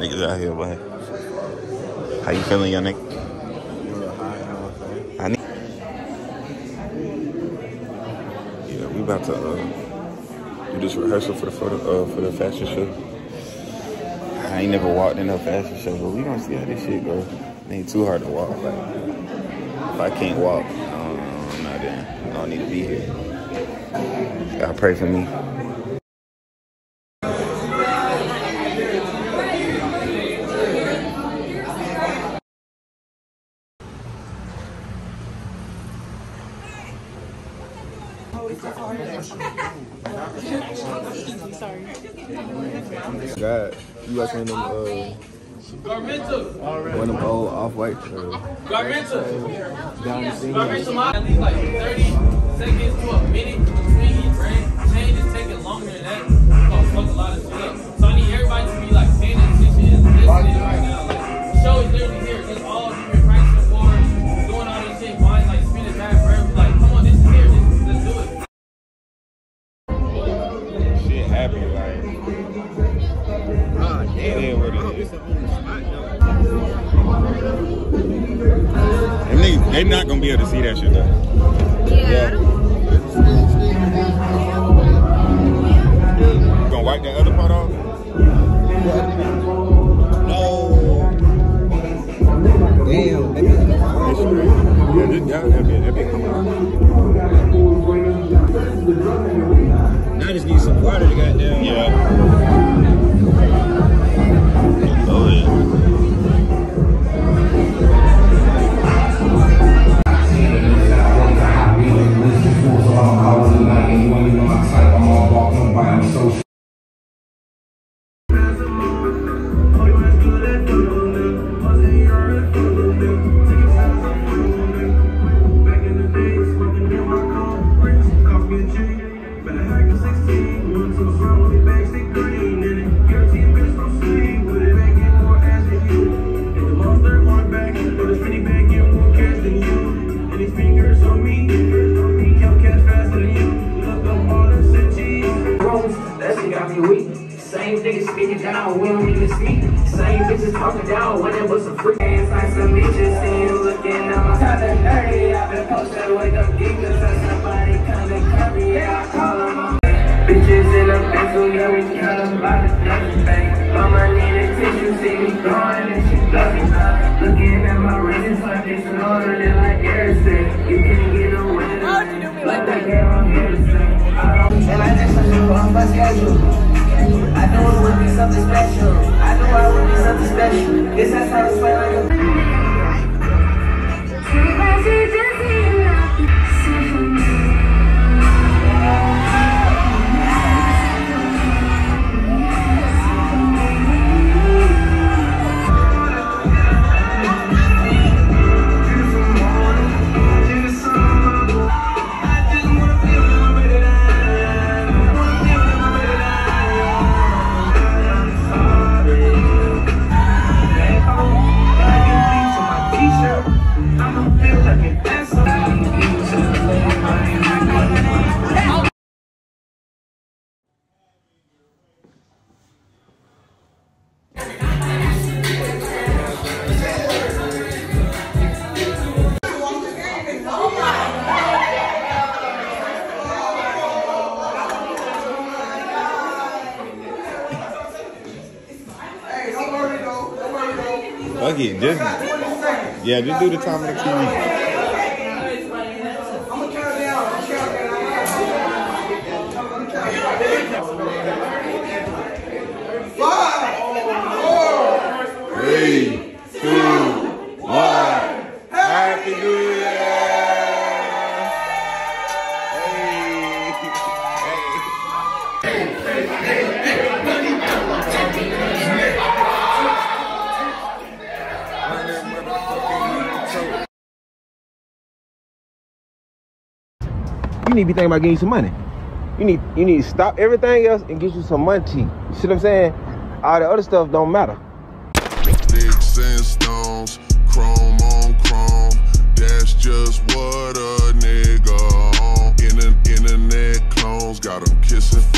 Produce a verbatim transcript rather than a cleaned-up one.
Niggas out here, boy. How you feeling, young nigga? I need. Yeah, we about to uh, do this rehearsal for the photo, uh, for the fashion show. I ain't never walked in a fashion show, but we gonna see how this shit go. It ain't too hard to walk. Like, if I can't walk, um, I'm not in. I don't need to be here. Y'all pray for me. God, you got one of them, uh, one of them old off-white. Uh, down the scene. At least like thirty seconds to a minute between each brand. Change is taking longer than that. It's gonna fuck a lot of shit up. So I need everybody to be like paying attention and listening right now. Like, the show is literally here. It's all you've been practicing for, doing all this shit, mind like spending time forever. Like, come on, this is here. This, let's do it. Shit happy, like. Ah, damn. Yeah, what it is. It's on the spot, though. Them niggas, they not gonna be able to see that shit though. Yeah. Yeah. You gonna wipe that other part off? No. Damn. Yeah, this that that bit, that bit come out. Now I just need some water to goddamn. Yeah. Oh yeah. Same niggas speaking down, we don't even speak. Same bitches talking down, when it was some free ass like some bitches. See you looking at my top of nerdy. I've been posted with them geekers, so somebody come and carry. Yeah, I call them on bitches in a pencil, yeah, we count them by the dozen thing. Mama need a tissue, see me going and she loving me. Looking at my rings like they snorted it like Harrison. You can't get away with it, like that girl on Harrison. And I just want to go off my schedule. I knew it would be something special. I knew I would be something special. This is how it's like Fuck it, just yeah, just do the top of the T V. Three, two, one. Happy New Year! Hey, You need to be thinking about getting you some money. You need you need to stop everything else and get you some money. You see what I'm saying? All the other stuff don't matter. Sticks and stones, chrome on chrome. That's just what a nigga on. Internet clones got them kissing.